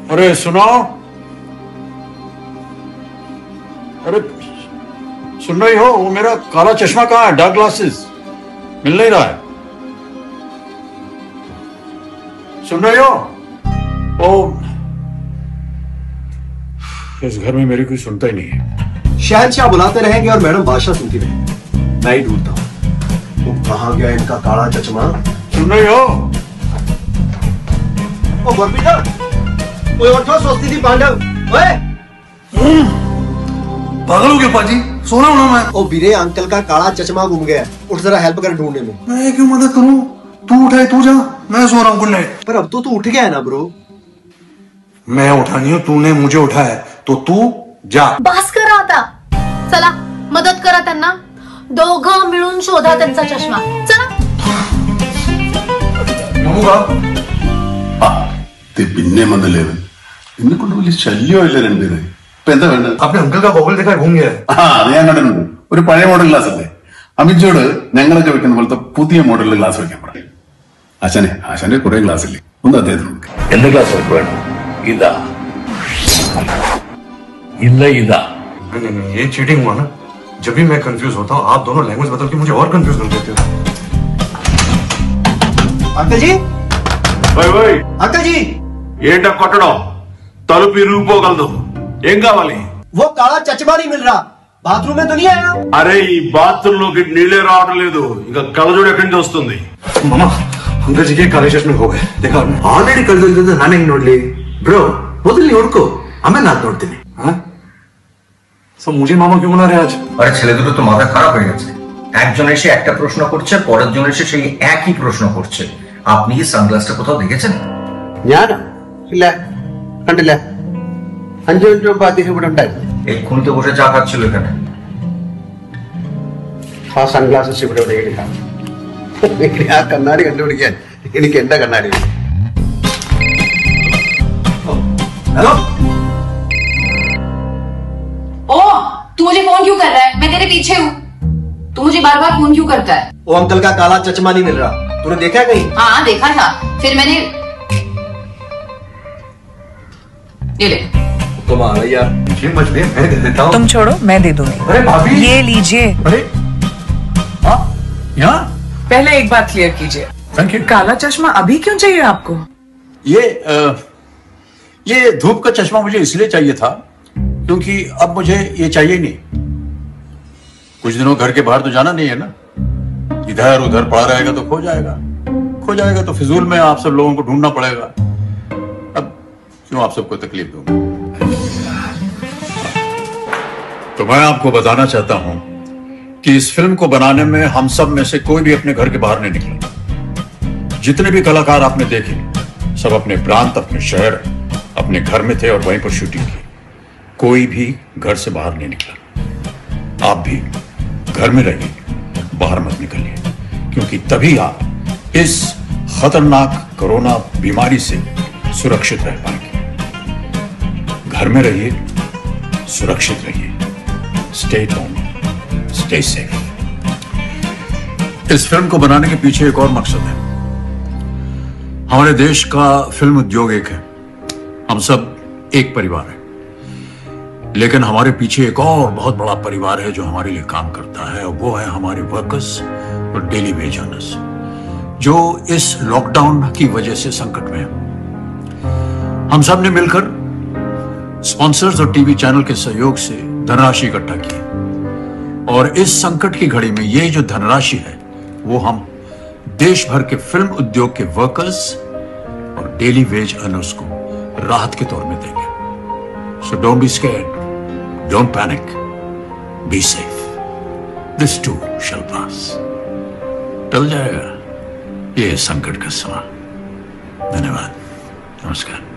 अरे सुनो, अरे सुन रही हो? वो मेरा काला चश्मा कहाँ है? डार्क ग्लासेस मिल नहीं रहा है। सुन रही हो? ओ, इस घर में मेरी कोई सुनता ही नहीं है। शहंशाह बुलाते रहेंगे और मैडम बादशाह सुनती रहेंगी। मैं ही ढूंढता हूँ। वो कहाँ गया इनका काला चश्मा? सुन रही हो? ओ बरपीटा, कोई और क्यों सोचती थी पांडव? ओए, पागल हो गया पाजी? सोना होना मैं। ओ वीरे, अंकल का काला चश्मा गुम गया। उठ जरा हेल्प कर ढूंढने में। मैं क्यों मदद करूं? तू उठाए तू जा, मैं सो रहा हूँ। Good night. पर अब तो तू उठ गया है ना ब्रो। मैं उठा नहीं हूँ, तूने मुझे उठाया, तो तू जा। बस करा आता, चला मदत करा त्यांना, दोघं मिळून शोधा त्यांचा चष्मा. चला. ते പിന്നെ വന്നല്ലേ എന്നെ കൊണ്ട് വലിയ ശല്യമില്ല രണ്ടുപേരെ. ഇപ്പൊ എന്താ വേണ്ടത്? आपने अंकल का गॉगल देखा है? घूम गया है. അത് ഞാൻ കണ്ടിട്ടുണ്ട്. ഒരു പഴയ മോഡൽ ഗ്ലാസ് അല്ലേ? അമിജോട് ഞങ്ങളൊക്കെ വെക്കുന്ന പോലത്തെ പുതിയ മോഡലിൽ ഗ്ലാസ് വെക്കാൻ പറയാം. ആശാന്റെ കുറെ ഗ്ലാസ് ഇല്ലേ, ഒന്ന് അദ്ദേഹത്തിന് കൊടുക്കാം. എന്ത് ഗ്ലാസ് വേണം? ഇതാ ഇല്ല ഇതാ. नहीं, ये चीटिंग हुआ ना. जब भी मैं कंफ्यूज होता हूँ, आप दोनों लैंग्वेज बदल के मुझे और कंफ्यूज कर देते हो. अंकल जी, अंकल जी, ఏంటా కొట్టడం? తలుపు ఇరిగిపోగలదు. ఏం కావాలి? वो काला चश्मा नहीं मिल रहा. बाथरूम में तो नहीं आया? అరే ఈ బాత్రూమ్ లోకి నీళ్ళే రావడం లేదు. ఇంకా కళ్ళజోడు ఎక్కడి నుంచి వస్తుంది? मामा, अंकल जी के काले चश्मे हो गए. देखा आपने? ಆಲ್ರೆಡಿ ಕಳೆದೋಗಿದ್ದು ನಾನೇ ನೋಡ್ಲಿ ಬ್ರೋ. ಮೊದಲು ನೀವು ಹುಡ್ಕೋ, ಆಮೇಲೆ ನಾನು ನೋಡ್ತೀನಿ. सब मुझे मामा क्यों बना रहे आज? আরে ছেলে দুটো তো মাথা খারাপ হয়ে গেছে। একজন এসে একটা প্রশ্ন করছে, পরের জন এসে সেই একই প্রশ্ন করছে। আপনি কি সানগ্লাসটা কোথাও দেখেছেন? ഞാനോ? ഇല്ല, കണ്ടില്ല. 5 മിനിറ്റ് മുമ്പ് അദ്ദേഹം ഇവിടെ ഉണ്ടായിരുന്നു. এক্ষুনি তো বসে চা খাচ্ছিল এখানে। ആ സൺഗ്ലാസസ് ഇവിടെ എവിടെയെങ്കിലും കാണും. ആ കണ്ണാടി കണ്ടുപിടിക്കാൻ എനിക്ക് എന്റെ കണ്ണാടി. हेलो. ओ, तू मुझे फोन क्यों कर रहा है? मैं तेरे पीछे हूँ. तू मुझे बार बार फोन क्यों करता है? वो अंकल का काला चश्मा नहीं मिल रहा. तूने देखा कहीं? हाँ देखा था, फिर मैंने ये ले. कमाल है यार. मुझे मत दे, मैं दे देता हूँ. तुम छोड़ो, मैं दे दूंगी. अरे भाभी, ये लीजिए. अरे हाँ, यहाँ. पहले एक बात क्लियर कीजिए, थैंक यू. काला चश्मा अभी क्यों चाहिए आपको? ये धूप का चश्मा मुझे इसलिए चाहिए था क्योंकि अब मुझे ये चाहिए नहीं. कुछ दिनों घर के बाहर तो जाना नहीं है ना. इधर उधर पड़ा रहेगा तो खो जाएगा तो फिजूल में आप सब लोगों को ढूंढना पड़ेगा. अब क्यों आप सबको तकलीफ दूंगा? तो मैं आपको बताना चाहता हूं कि इस फिल्म को बनाने में हम सब में से कोई भी अपने घर के बाहर नहीं निकला. जितने भी कलाकार आपने देखे, सब अपने प्रांत, अपने शहर, अपने घर में थे और वहीं पर शूटिंग की. कोई भी घर से बाहर नहीं निकला. आप भी घर में रहिए, बाहर मत निकलिए, क्योंकि तभी आप इस खतरनाक कोरोना बीमारी से सुरक्षित रह पाएंगे. घर में रहिए, सुरक्षित रहिए. Stay home, stay safe. इस फिल्म को बनाने के पीछे एक और मकसद है. हमारे देश का फिल्म उद्योग एक है. हम सब एक परिवार है, लेकिन हमारे पीछे एक और बहुत बड़ा परिवार है जो हमारे लिए काम करता है, और वो है हमारे वर्कर्स और डेली वेज अर्नर्स, जो इस लॉकडाउन की वजह से संकट में है. हम सब ने मिलकर स्पॉन्सर्स और टीवी चैनल के सहयोग से धनराशि इकट्ठा की, और इस संकट की घड़ी में ये जो धनराशि है वो हम देश भर के फिल्म उद्योग के वर्कर्स और डेली वेज अर्नर्स को राहत के तौर में देंगे. So don't be scared. Don't panic. Be safe. This too shall pass. टल जाएगा ये संकट का समय. धन्यवाद. नमस्कार.